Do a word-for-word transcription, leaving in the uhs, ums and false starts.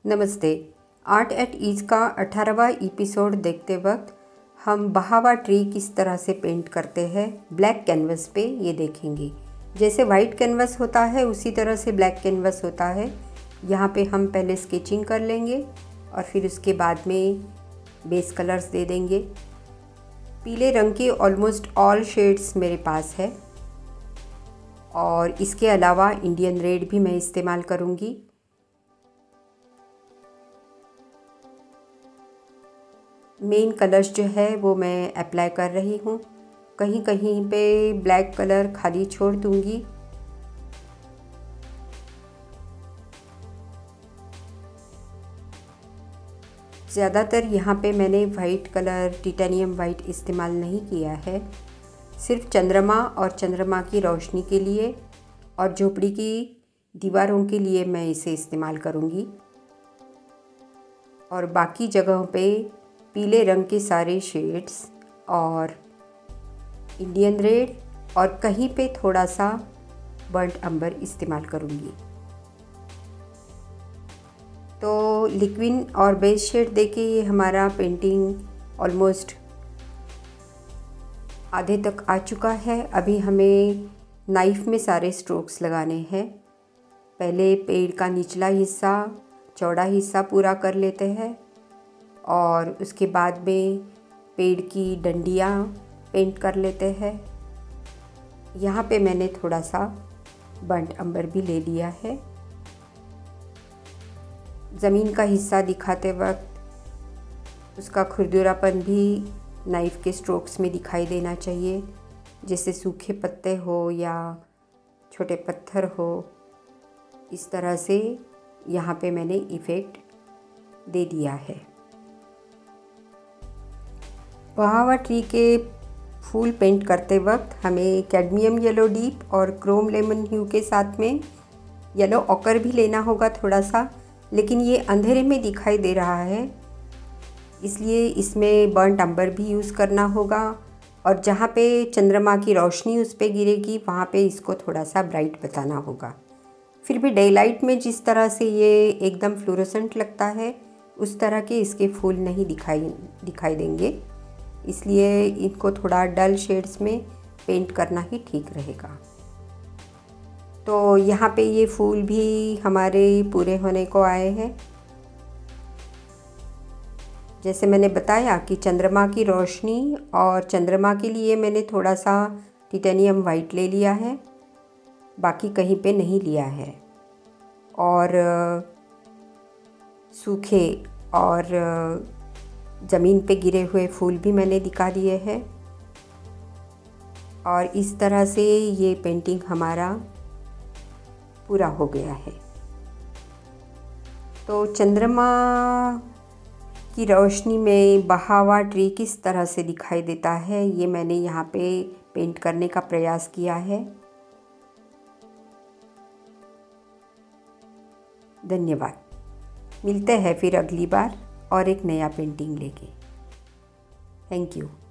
नमस्ते। Art at ease का अठारहवां एपिसोड देखते वक्त हम बहावा ट्री किस तरह से पेंट करते हैं ब्लैक कैनवस पे ये देखेंगे। जैसे वाइट कैनवस होता है उसी तरह से ब्लैक कैनवस होता है। यहाँ पे हम पहले स्केचिंग कर लेंगे और फिर उसके बाद में बेस कलर्स दे देंगे। पीले रंग के ऑलमोस्ट ऑल शेड्स मेरे पास है और इसके अलावा इंडियन रेड भी मैं इस्तेमाल करूँगी। मेन कलर्स जो है वो मैं अप्लाई कर रही हूँ। कहीं कहीं पे ब्लैक कलर खाली छोड़ दूँगी। ज़्यादातर यहाँ पे मैंने वाइट कलर टाइटेनियम वाइट इस्तेमाल नहीं किया है, सिर्फ चंद्रमा और चंद्रमा की रोशनी के लिए और झोपड़ी की दीवारों के लिए मैं इसे इस्तेमाल करूँगी। और बाकी जगहों पे पीले रंग के सारे शेड्स और इंडियन रेड और कहीं पे थोड़ा सा बर्nt अंबर इस्तेमाल करूँगी। तो लिक्विड और बेस शेड देके ये हमारा पेंटिंग ऑलमोस्ट आधे तक आ चुका है। अभी हमें नाइफ़ में सारे स्ट्रोक्स लगाने हैं। पहले पेड़ का निचला हिस्सा चौड़ा हिस्सा पूरा कर लेते हैं और उसके बाद में पेड़ की डंडियाँ पेंट कर लेते हैं। यहाँ पे मैंने थोड़ा सा बर्nt अंबर भी ले लिया है। ज़मीन का हिस्सा दिखाते वक्त उसका खुरदुरापन भी नाइफ़ के स्ट्रोक्स में दिखाई देना चाहिए, जैसे सूखे पत्ते हो या छोटे पत्थर हो। इस तरह से यहाँ पे मैंने इफ़ेक्ट दे दिया है। बहावा ट्री के फूल पेंट करते वक्त हमें कैडमियम येलो डीप और क्रोम लेमन ह्यू के साथ में येलो ऑकर भी लेना होगा थोड़ा सा, लेकिन ये अंधेरे में दिखाई दे रहा है इसलिए इसमें बर्nt अंबर भी यूज़ करना होगा। और जहाँ पे चंद्रमा की रोशनी उस पर गिरेगी वहाँ पे इसको थोड़ा सा ब्राइट बताना होगा। फिर भी डे लाइट में जिस तरह से ये एकदम फ्लोरोसेंट लगता है उस तरह के इसके फूल नहीं दिखाई दिखाई देंगे, इसलिए इनको थोड़ा डल शेड्स में पेंट करना ही ठीक रहेगा। तो यहाँ पे ये फूल भी हमारे पूरे होने को आए हैं। जैसे मैंने बताया कि चंद्रमा की रोशनी और चंद्रमा के लिए मैंने थोड़ा सा टाइटेनियम वाइट ले लिया है, बाकी कहीं पे नहीं लिया है। और सूखे और ज़मीन पे गिरे हुए फूल भी मैंने दिखा दिए हैं। और इस तरह से ये पेंटिंग हमारा पूरा हो गया है। तो चंद्रमा की रोशनी में बहावा ट्री किस तरह से दिखाई देता है ये मैंने यहाँ पे पेंट करने का प्रयास किया है। धन्यवाद। मिलते हैं फिर अगली बार और एक नया पेंटिंग लेके। Thank you.